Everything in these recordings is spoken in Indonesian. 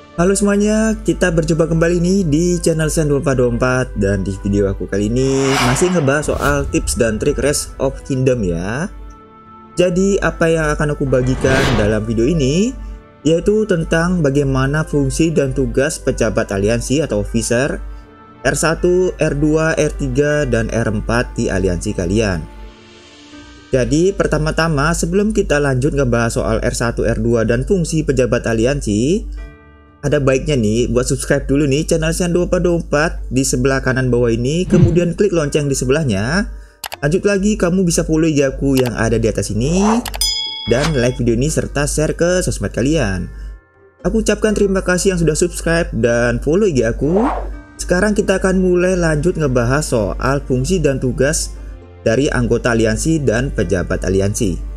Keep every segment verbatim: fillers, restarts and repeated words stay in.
Halo semuanya, kita berjumpa kembali nih di channel Sen dua empat dua empat. Dan di video aku kali ini masih ngebahas soal tips dan trik Rise of Kingdom ya. Jadi apa yang akan aku bagikan dalam video ini yaitu tentang bagaimana fungsi dan tugas pejabat aliansi atau officer R satu, R dua, R tiga, dan R empat di aliansi kalian. Jadi pertama-tama sebelum kita lanjut ngebahas soal R satu, R dua, dan fungsi pejabat aliansi, ada baiknya nih buat subscribe dulu nih channel Sen dua empat dua empat di sebelah kanan bawah ini, kemudian klik lonceng di sebelahnya. Lanjut lagi kamu bisa follow I G aku yang ada di atas ini dan like video ini serta share ke sosmed kalian. Aku ucapkan terima kasih yang sudah subscribe dan follow I G aku. Sekarang kita akan mulai lanjut ngebahas soal fungsi dan tugas dari anggota aliansi dan pejabat aliansi.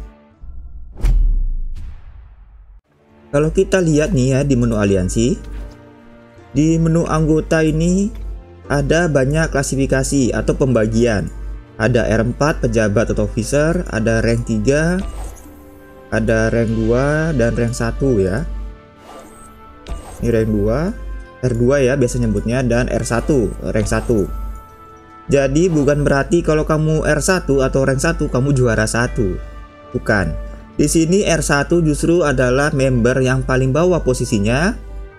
Kalau kita lihat nih ya di menu aliansi, di menu anggota ini ada banyak klasifikasi atau pembagian. Ada R empat pejabat atau officer, ada rank tiga, ada rank dua, dan rank satu ya. Ini rank dua, R dua ya biasa nyebutnya, dan R satu, rank satu. Jadi bukan berarti kalau kamu R satu atau rank satu kamu juara satu. Bukan. Di sini R satu justru adalah member yang paling bawah posisinya,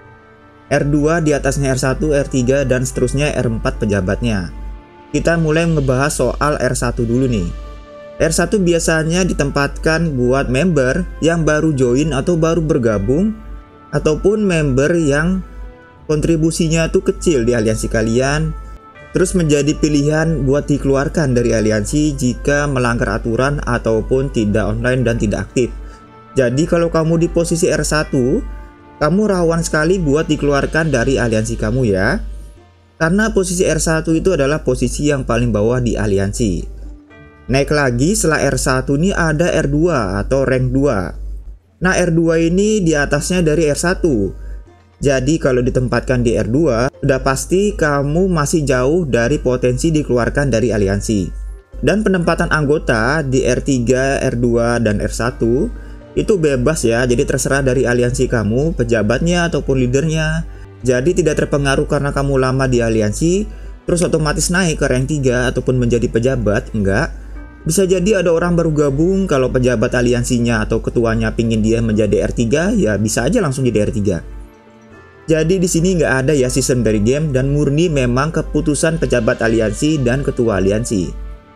R dua di atasnya R satu, R tiga, dan seterusnya R empat pejabatnya. Kita mulai ngebahas soal R satu dulu nih. R satu biasanya ditempatkan buat member yang baru join atau baru bergabung, ataupun member yang kontribusinya tuh kecil di aliansi kalian, terus menjadi pilihan buat dikeluarkan dari aliansi jika melanggar aturan ataupun tidak online dan tidak aktif. Jadi kalau kamu di posisi R satu, kamu rawan sekali buat dikeluarkan dari aliansi kamu ya. Karena posisi R satu itu adalah posisi yang paling bawah di aliansi. Naik lagi setelah R satu ini ada R dua atau rank dua. Nah R dua ini di atasnya dari R satu. Jadi kalau ditempatkan di R dua, udah pasti kamu masih jauh dari potensi dikeluarkan dari aliansi. Dan penempatan anggota di R tiga, R dua, dan R satu itu bebas ya, jadi terserah dari aliansi kamu, pejabatnya ataupun leadernya. Jadi tidak terpengaruh karena kamu lama di aliansi, terus otomatis naik ke rank tiga ataupun menjadi pejabat, enggak. Bisa jadi ada orang baru gabung, kalau pejabat aliansinya atau ketuanya pingin dia menjadi R tiga, ya bisa aja langsung jadi R tiga. Jadi di sini nggak ada ya season dari game dan murni memang keputusan pejabat aliansi dan ketua aliansi.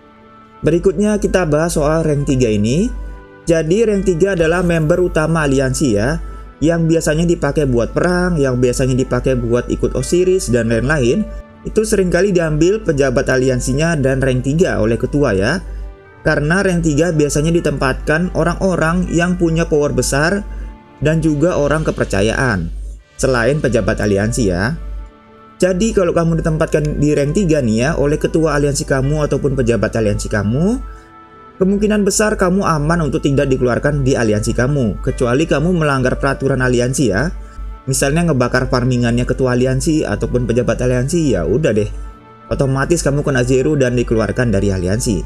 Berikutnya kita bahas soal rank tiga ini. Jadi rank tiga adalah member utama aliansi ya, yang biasanya dipakai buat perang, yang biasanya dipakai buat ikut Osiris dan lain-lain. Itu seringkali diambil pejabat aliansinya dan rank tiga oleh ketua ya. Karena rank tiga biasanya ditempatkan orang-orang yang punya power besar dan juga orang kepercayaan selain pejabat aliansi ya. Jadi kalau kamu ditempatkan di rank tiga nih ya oleh ketua aliansi kamu ataupun pejabat aliansi kamu, kemungkinan besar kamu aman untuk tidak dikeluarkan di aliansi kamu, kecuali kamu melanggar peraturan aliansi ya. Misalnya ngebakar farmingannya ketua aliansi ataupun pejabat aliansi, ya udah deh, otomatis kamu kena zero dan dikeluarkan dari aliansi.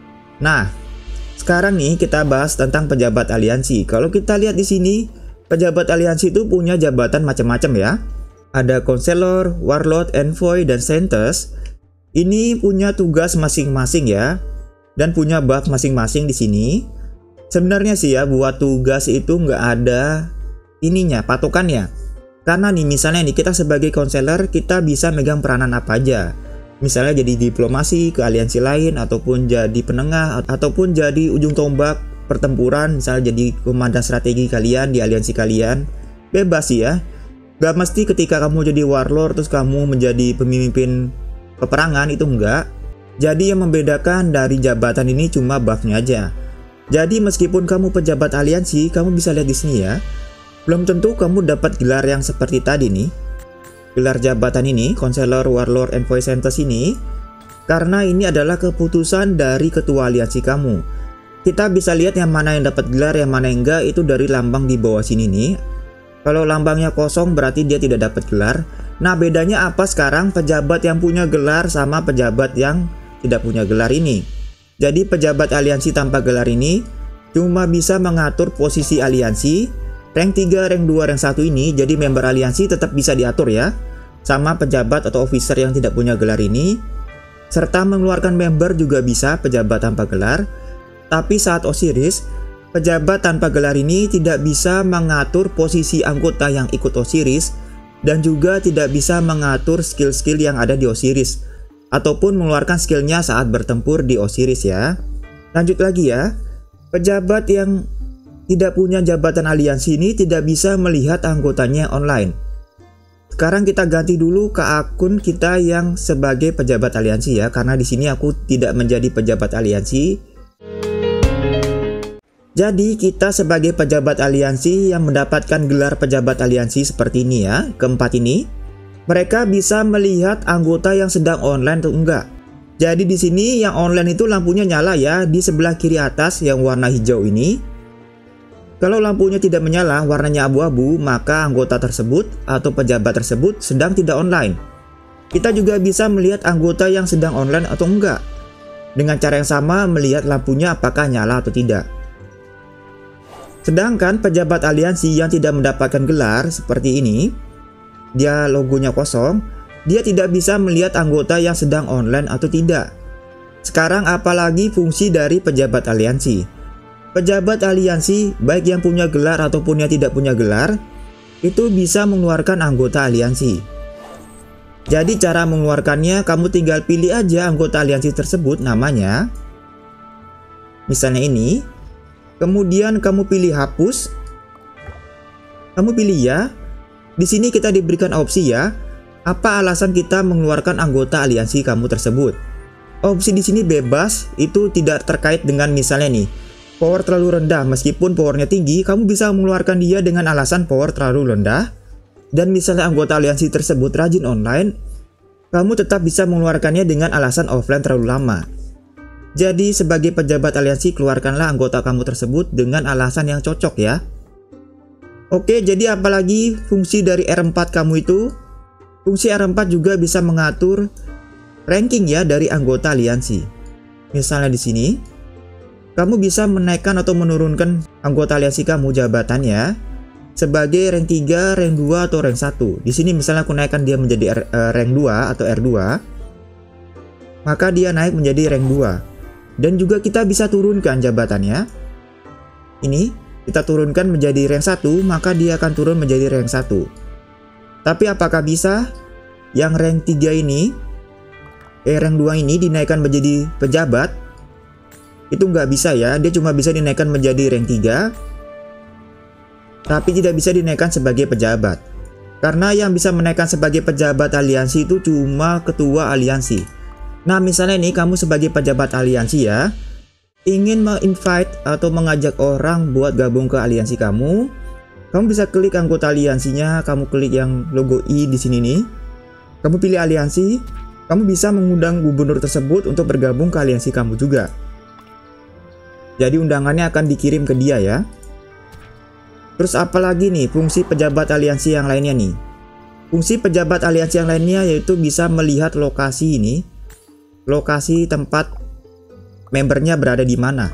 Nah, sekarang nih kita bahas tentang pejabat aliansi. Kalau kita lihat di sini, pejabat aliansi itu punya jabatan macam-macam ya. Ada konselor, warlord, envoy, dan saints. Ini punya tugas masing-masing ya, dan punya buff masing-masing di sini. Sebenarnya sih ya buat tugas itu nggak ada ininya, patokannya. Karena nih misalnya nih kita sebagai konselor kita bisa megang peranan apa aja. Misalnya jadi diplomasi ke aliansi lain, ataupun jadi penengah, ataupun jadi ujung tombak pertempuran, misalnya jadi komandan strategi kalian di aliansi kalian. Bebas sih ya, gak mesti ketika kamu jadi warlord terus kamu menjadi pemimpin peperangan, itu enggak. Jadi yang membedakan dari jabatan ini cuma buffnya aja. Jadi meskipun kamu pejabat aliansi, kamu bisa lihat di sini ya, belum tentu kamu dapat gelar yang seperti tadi nih, gelar jabatan ini, konselor, warlord, envoy, saints ini, karena ini adalah keputusan dari ketua aliansi kamu. Kita bisa lihat yang mana yang dapat gelar, yang mana yang enggak, itu dari lambang di bawah sini nih. Kalau lambangnya kosong berarti dia tidak dapat gelar. Nah bedanya apa sekarang pejabat yang punya gelar sama pejabat yang tidak punya gelar ini? Jadi pejabat aliansi tanpa gelar ini cuma bisa mengatur posisi aliansi Rank tiga, rank dua, rank satu ini jadi member aliansi tetap bisa diatur ya, sama pejabat atau officer yang tidak punya gelar ini. Serta mengeluarkan member juga bisa pejabat tanpa gelar. Tapi saat Osiris, pejabat tanpa gelar ini tidak bisa mengatur posisi anggota yang ikut Osiris dan juga tidak bisa mengatur skill-skill yang ada di Osiris ataupun mengeluarkan skillnya saat bertempur di Osiris ya. Lanjut lagi ya, pejabat yang tidak punya jabatan aliansi ini tidak bisa melihat anggotanya online. Sekarang kita ganti dulu ke akun kita yang sebagai pejabat aliansi ya, karena di sini aku tidak menjadi pejabat aliansi. Jadi kita sebagai pejabat aliansi yang mendapatkan gelar pejabat aliansi seperti ini ya, keempat ini, mereka bisa melihat anggota yang sedang online atau enggak. Jadi di sini yang online itu lampunya nyala ya, di sebelah kiri atas yang warna hijau ini. Kalau lampunya tidak menyala, warnanya abu-abu, maka anggota tersebut atau pejabat tersebut sedang tidak online. Kita juga bisa melihat anggota yang sedang online atau enggak. Dengan cara yang sama, melihat lampunya apakah nyala atau tidak. Sedangkan pejabat aliansi yang tidak mendapatkan gelar seperti ini, dia logonya kosong, dia tidak bisa melihat anggota yang sedang online atau tidak. Sekarang apalagi fungsi dari pejabat aliansi? Pejabat aliansi, baik yang punya gelar ataupun yang tidak punya gelar, itu bisa mengeluarkan anggota aliansi. Jadi cara mengeluarkannya, kamu tinggal pilih aja anggota aliansi tersebut namanya. Misalnya ini. Kemudian kamu pilih hapus. Kamu pilih ya. Di sini kita diberikan opsi ya. Apa alasan kita mengeluarkan anggota aliansi kamu tersebut? Opsi di sini bebas, itu tidak terkait dengan misalnya nih, power terlalu rendah. Meskipun powernya tinggi, kamu bisa mengeluarkan dia dengan alasan power terlalu rendah. Dan misalnya anggota aliansi tersebut rajin online, kamu tetap bisa mengeluarkannya dengan alasan offline terlalu lama. Jadi sebagai pejabat aliansi, keluarkanlah anggota kamu tersebut dengan alasan yang cocok ya. Oke, jadi apalagi fungsi dari R empat kamu itu? Fungsi R empat juga bisa mengatur ranking ya dari anggota aliansi. Misalnya di sini, kamu bisa menaikkan atau menurunkan anggota aliansi kamu jabatannya sebagai rank tiga, rank dua, atau rank satu. Di sini misalnya aku naikkan dia menjadi R, uh, rank dua atau R dua, maka dia naik menjadi rank dua. Dan juga kita bisa turunkan jabatannya. Ini kita turunkan menjadi rank satu, maka dia akan turun menjadi rank satu. Tapi apakah bisa yang rank tiga ini, eh rank dua ini dinaikkan menjadi pejabat? Itu nggak bisa ya, dia cuma bisa dinaikkan menjadi rank tiga, tapi tidak bisa dinaikkan sebagai pejabat. Karena yang bisa menaikkan sebagai pejabat aliansi itu cuma ketua aliansi. Nah misalnya nih, kamu sebagai pejabat aliansi ya, ingin menginvite atau mengajak orang buat gabung ke aliansi kamu, kamu bisa klik anggota aliansinya, kamu klik yang logo I di sini nih, kamu pilih aliansi, kamu bisa mengundang gubernur tersebut untuk bergabung ke aliansi kamu juga. Jadi undangannya akan dikirim ke dia ya. Terus apalagi nih fungsi pejabat aliansi yang lainnya nih? Fungsi pejabat aliansi yang lainnya yaitu bisa melihat lokasi ini, lokasi tempat membernya berada di mana.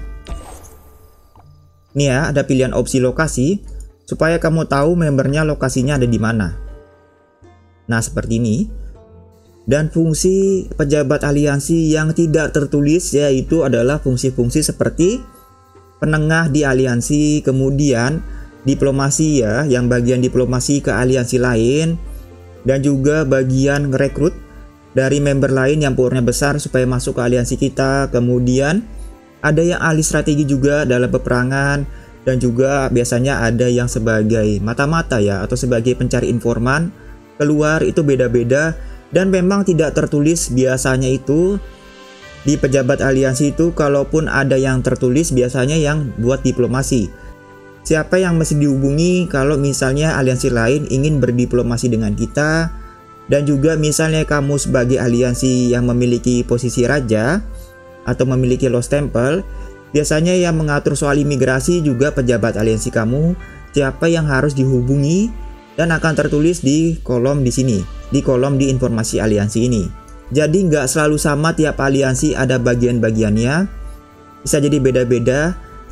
Nih ya, ada pilihan opsi lokasi supaya kamu tahu membernya lokasinya ada di mana. Nah seperti ini. Dan fungsi pejabat aliansi yang tidak tertulis yaitu adalah fungsi-fungsi seperti penengah di aliansi, kemudian diplomasi ya, yang bagian diplomasi ke aliansi lain, dan juga bagian rekrut dari member lain yang powernya besar supaya masuk ke aliansi kita. Kemudian ada yang ahli strategi juga dalam peperangan, dan juga biasanya ada yang sebagai mata-mata ya, atau sebagai pencari informan keluar. Itu beda-beda dan memang tidak tertulis biasanya itu di pejabat aliansi itu. Kalaupun ada yang tertulis biasanya yang buat diplomasi. Siapa yang mesti dihubungi kalau misalnya aliansi lain ingin berdiplomasi dengan kita. Dan juga misalnya kamu sebagai aliansi yang memiliki posisi raja atau memiliki lost temple, biasanya yang mengatur soal imigrasi juga pejabat aliansi kamu, siapa yang harus dihubungi, dan akan tertulis di kolom di sini, di kolom di informasi aliansi ini. Jadi nggak selalu sama, tiap aliansi ada bagian-bagiannya, bisa jadi beda-beda.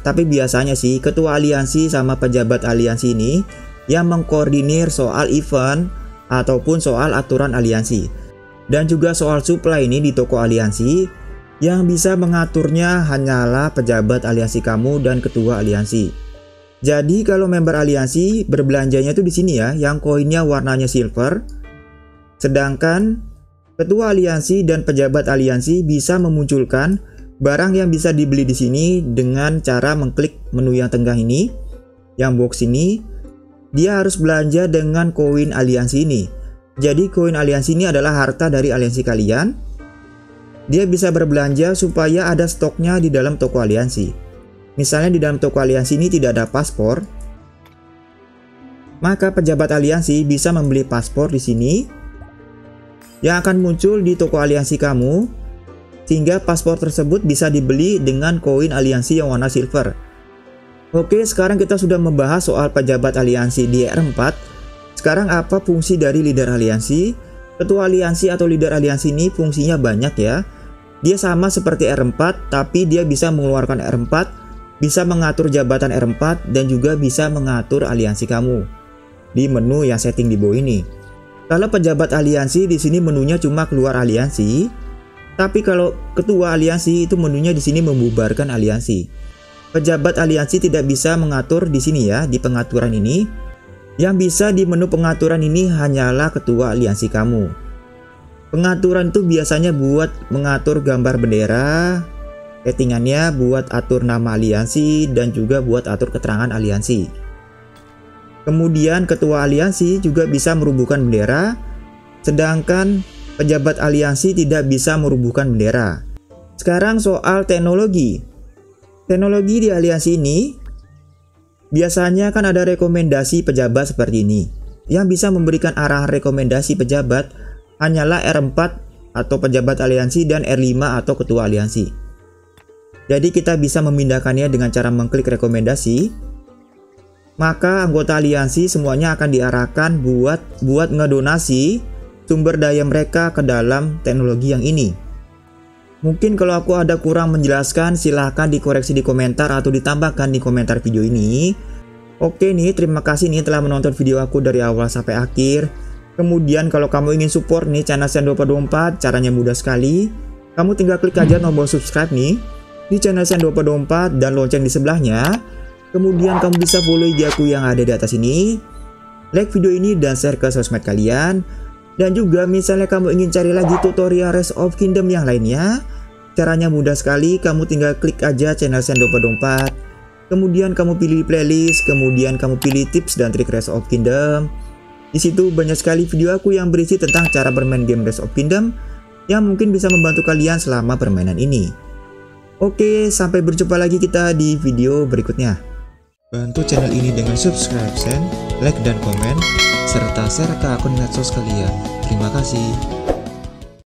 tapi biasanya sih ketua aliansi sama pejabat aliansi ini yang mengkoordinir soal event ataupun soal aturan aliansi. Dan juga soal supply ini di toko aliansi, yang bisa mengaturnya hanyalah pejabat aliansi kamu dan ketua aliansi. Jadi kalau member aliansi berbelanjanya tuh di sini ya, yang koinnya warnanya silver. Sedangkan ketua aliansi dan pejabat aliansi bisa memunculkan barang yang bisa dibeli di sini dengan cara mengklik menu yang tengah ini, yang box ini. Dia harus belanja dengan koin aliansi ini. Jadi koin aliansi ini adalah harta dari aliansi kalian. Dia bisa berbelanja supaya ada stoknya di dalam toko aliansi. Misalnya di dalam toko aliansi ini tidak ada paspor, maka pejabat aliansi bisa membeli paspor di sini yang akan muncul di toko aliansi kamu, sehingga paspor tersebut bisa dibeli dengan koin aliansi yang warna silver. Oke, sekarang kita sudah membahas soal pejabat aliansi di R empat. Sekarang apa fungsi dari leader aliansi? Ketua aliansi atau leader aliansi ini fungsinya banyak ya. Dia sama seperti R empat, tapi dia bisa mengeluarkan R empat, bisa mengatur jabatan R empat, dan juga bisa mengatur aliansi kamu di menu yang setting di bawah ini. Kalau pejabat aliansi di sini menunya cuma keluar aliansi, tapi kalau ketua aliansi itu menunya di sini membubarkan aliansi. Pejabat aliansi tidak bisa mengatur di sini ya, di pengaturan ini. Yang bisa di menu pengaturan ini hanyalah ketua aliansi kamu. Pengaturan itu biasanya buat mengatur gambar bendera, settingannya buat atur nama aliansi, dan juga buat atur keterangan aliansi. Kemudian ketua aliansi juga bisa merubuhkan bendera, sedangkan pejabat aliansi tidak bisa merubuhkan bendera. Sekarang soal teknologi. Teknologi di aliansi ini biasanya kan ada rekomendasi pejabat seperti ini. Yang bisa memberikan arahan rekomendasi pejabat hanyalah R empat atau pejabat aliansi dan R lima atau ketua aliansi. Jadi kita bisa memindahkannya dengan cara mengklik rekomendasi. Maka anggota aliansi semuanya akan diarahkan buat buat ngedonasi sumber daya mereka ke dalam teknologi yang ini. Mungkin kalau aku ada kurang menjelaskan, silahkan dikoreksi di komentar atau ditambahkan di komentar video ini. Oke nih, terima kasih nih telah menonton video aku dari awal sampai akhir. Kemudian kalau kamu ingin support nih channel Sen dua puluh empat, caranya mudah sekali. Kamu tinggal klik aja tombol subscribe nih di channel Sen dua puluh empat dan lonceng di sebelahnya. Kemudian kamu bisa follow I G aku yang ada di atas ini. Like video ini dan share ke sosmed kalian. Dan juga misalnya kamu ingin cari lagi tutorial Rise of Kingdom yang lainnya, caranya mudah sekali, kamu tinggal klik aja channel Sen dua puluh empat. Kemudian kamu pilih playlist, kemudian kamu pilih tips dan trik Rise of Kingdom. Di situ banyak sekali video aku yang berisi tentang cara bermain game Rise of Kingdom yang mungkin bisa membantu kalian selama permainan ini. Oke, sampai berjumpa lagi kita di video berikutnya. Bantu channel ini dengan subscribe, like dan komen, serta share ke akun medsos kalian. Terima kasih.